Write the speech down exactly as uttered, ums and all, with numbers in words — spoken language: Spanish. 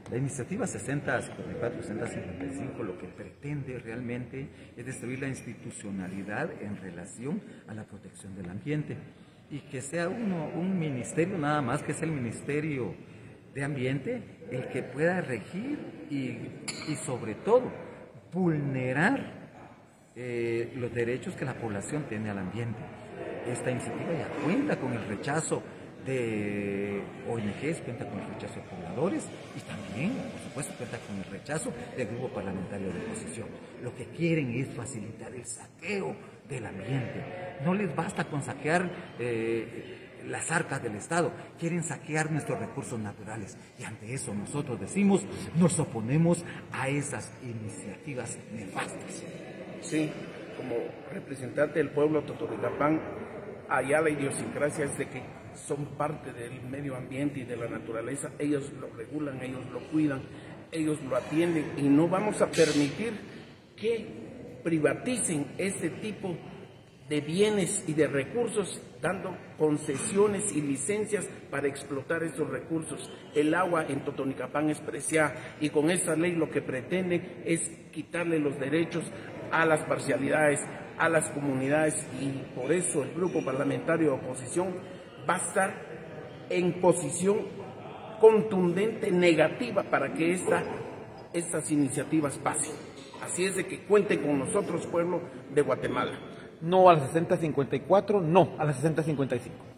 La iniciativa sesenta cincuenta y cuatro, sesenta cincuenta y cinco lo que pretende realmente es destruir la institucionalidad en relación a la protección del ambiente y que sea uno, un ministerio nada más, que es el Ministerio de Ambiente, el que pueda regir y, y sobre todo vulnerar eh, los derechos que la población tiene al ambiente. Esta iniciativa ya cuenta con el rechazo de O N Ges, cuenta con el rechazo de pobladores y también, por supuesto, cuenta con el rechazo del grupo parlamentario de oposición. Lo que quieren es facilitar el saqueo del ambiente. No les basta con saquear eh, las arcas del Estado, quieren saquear nuestros recursos naturales. Y ante eso nosotros decimos, nos oponemos a esas iniciativas nefastas. Sí, como representante del pueblo Totonicapán, allá la idiosincrasia es de que son parte del medio ambiente y de la naturaleza, ellos lo regulan, ellos lo cuidan, ellos lo atienden y no vamos a permitir que privaticen este tipo de bienes y de recursos, dando concesiones y licencias para explotar esos recursos. El agua en Totonicapán es preciada y con esta ley lo que pretende es quitarle los derechos a las parcialidades, a las comunidades, y por eso el grupo parlamentario de oposición va a estar en posición contundente, negativa, para que esta, estas iniciativas pasen. Así es de que cuenten con nosotros, pueblo de Guatemala. No a la sesenta cincuenta y cuatro, no a la sesenta cincuenta y cinco.